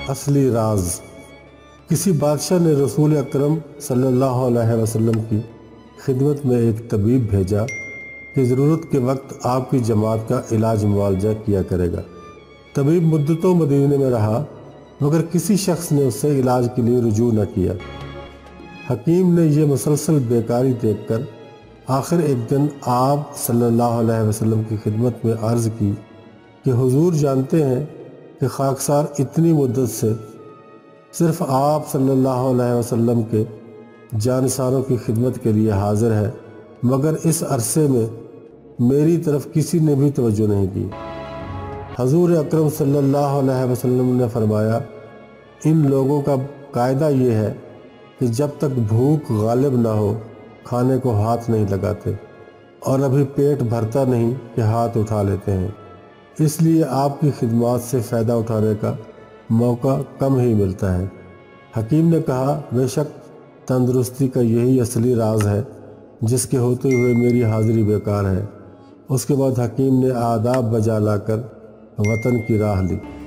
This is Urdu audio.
اصلی راز۔ کسی بادشاہ نے رسول اکرم صلی اللہ علیہ وسلم کی خدمت میں ایک طبیب بھیجا کہ ضرورت کے وقت آپ کی جماعت کا علاج معالجہ کیا کرے گا۔ طبیب مدتوں مدینے میں رہا مگر کسی شخص نے اس سے علاج کے لیے رجوع نہ کیا۔ حکیم نے یہ مسلسل بیکاری دیکھ کر آخر ایک دن آپ صلی اللہ علیہ وسلم کی خدمت میں عرض کی کہ حضور جانتے ہیں کہ خاکسار اتنی مدت سے صرف آپ صلی اللہ علیہ وسلم کے جانثاروں کی خدمت کے لیے حاضر ہے، مگر اس عرصے میں میری طرف کسی نے بھی توجہ نہیں کی۔ حضور اکرم صلی اللہ علیہ وسلم نے فرمایا، ان لوگوں کا قاعدہ یہ ہے کہ جب تک بھوک غالب نہ ہو کھانے کو ہاتھ نہیں لگاتے، اور ابھی پیٹ بھرتا نہیں کہ ہاتھ اٹھا لیتے ہیں، اس لیے آپ کی خدمات سے فائدہ اٹھانے کا موقع کم ہی ملتا ہے۔ حکیم نے کہا، بے شک تندرستی کا یہی اصلی راز ہے جس کے ہوتے ہوئے میری حاضری بیکار ہے۔ اس کے بعد حکیم نے آداب بجا لا کر وطن کی راہ لی۔